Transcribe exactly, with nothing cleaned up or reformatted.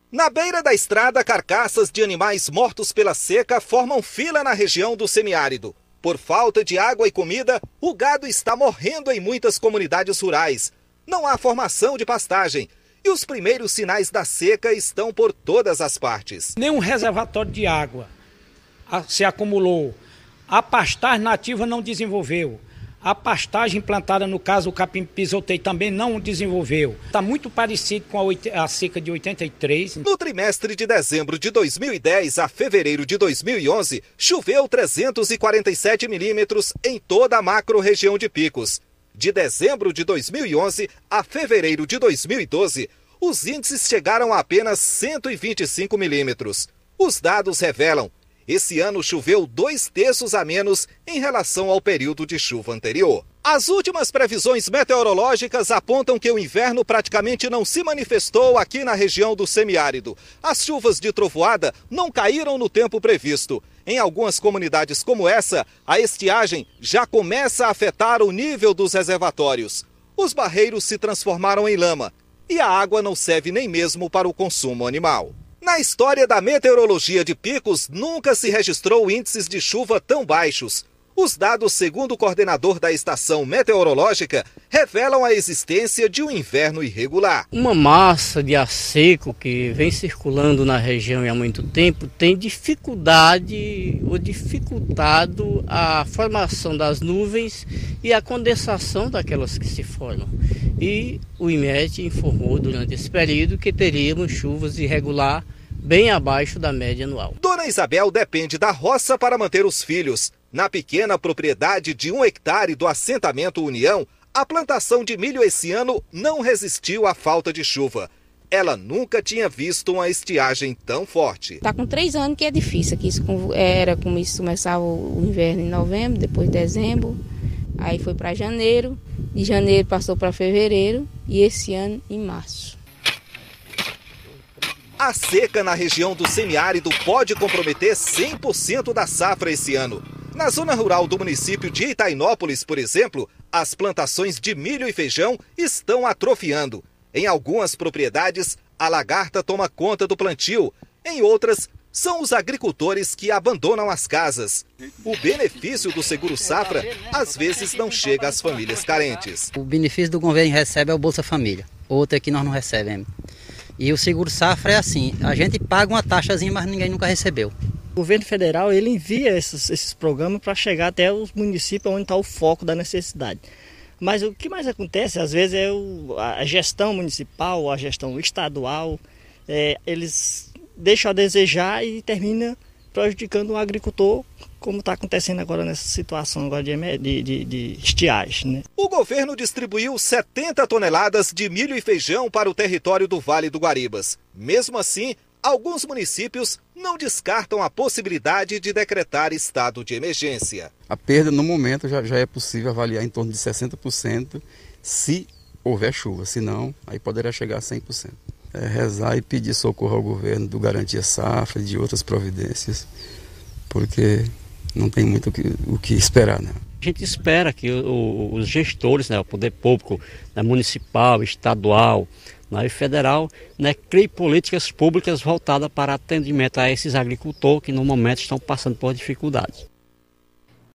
Na beira da estrada, carcaças de animais mortos pela seca formam fila na região do semiárido. Por falta de água e comida, o gado está morrendo em muitas comunidades rurais. Não há formação de pastagem e os primeiros sinais da seca estão por todas as partes. Nenhum reservatório de água se acumulou. A pastagem nativa não desenvolveu. A pastagem plantada, no caso o capim-pisoteio, também não desenvolveu. Está muito parecido com a, a seca de oitenta e três. No trimestre de dezembro de dois mil e dez a fevereiro de dois mil e onze, choveu trezentos e quarenta e sete milímetros em toda a macro-região de Picos. De dezembro de dois mil e onze a fevereiro de dois mil e doze, os índices chegaram a apenas cento e vinte e cinco milímetros. Os dados revelam: esse ano choveu dois terços a menos em relação ao período de chuva anterior. As últimas previsões meteorológicas apontam que o inverno praticamente não se manifestou aqui na região do semiárido. As chuvas de trovoada não caíram no tempo previsto. Em algumas comunidades como essa, a estiagem já começa a afetar o nível dos reservatórios. Os barreiros se transformaram em lama e a água não serve nem mesmo para o consumo animal. Na história da meteorologia de Picos, nunca se registrou índices de chuva tão baixos. Os dados, segundo o coordenador da estação meteorológica, revelam a existência de um inverno irregular. Uma massa de ar seco que vem circulando na região há muito tempo tem dificuldade ou dificultado a formação das nuvens e a condensação daquelas que se formam. E o IMET informou durante esse período que teríamos chuvas irregulares bem abaixo da média anual. Dona Isabel depende da roça para manter os filhos. Na pequena propriedade de um hectare do assentamento União, a plantação de milho esse ano não resistiu à falta de chuva. Ela nunca tinha visto uma estiagem tão forte. Está com três anos que é difícil. Aqui isso era como isso começava o inverno em novembro, depois dezembro, aí foi para janeiro, de janeiro passou para fevereiro e esse ano em março. A seca na região do semiárido pode comprometer cem por cento da safra esse ano. Na zona rural do município de Itainópolis, por exemplo, as plantações de milho e feijão estão atrofiando. Em algumas propriedades, a lagarta toma conta do plantio. Em outras, são os agricultores que abandonam as casas. O benefício do Seguro Safra, às vezes, não chega às famílias carentes. O benefício do governo recebe é o Bolsa Família. Outro é que nós não recebemos. E o Seguro Safra é assim, a gente paga uma taxazinha, mas ninguém nunca recebeu. O governo federal ele envia esses, esses programas para chegar até os municípios onde está o foco da necessidade. Mas o que mais acontece, às vezes, é o, a gestão municipal, a gestão estadual, é, eles deixam a desejar e termina prejudicando o agricultor, como está acontecendo agora nessa situação agora de, de, de, de estiagem, né? O governo distribuiu setenta toneladas de milho e feijão para o território do Vale do Guaribas. Mesmo assim, alguns municípios não descartam a possibilidade de decretar estado de emergência. A perda, no momento, já, já é possível avaliar em torno de sessenta por cento se houver chuva. Se não, aí poderá chegar a cem por cento. É rezar e pedir socorro ao governo do Garantia Safra e de outras providências, porque não tem muito o que, o que esperar, né? A gente espera que o, os gestores, né, o poder público, né, municipal, estadual, né, e federal, né, criem políticas públicas voltadas para atendimento a esses agricultores que no momento estão passando por dificuldades.